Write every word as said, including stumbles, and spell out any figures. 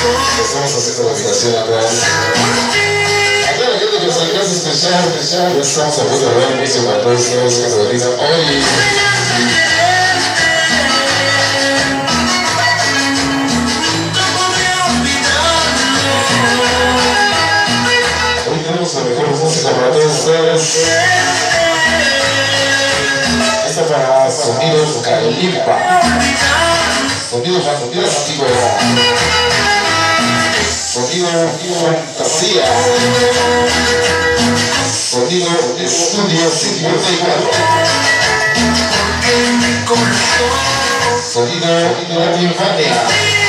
Estamos haciendo la habitación acá. Acá la gente que nos alcanza especial, especial. Ya estamos a punto de ver música para todos ustedes que se realizan hoy. Hoy tenemos la mejor música para todos ustedes. Esta para sonido Calimba. Sonido fantástico. Sonido fantasía. Sonido estudio cincuenta. Sonido Latinfania.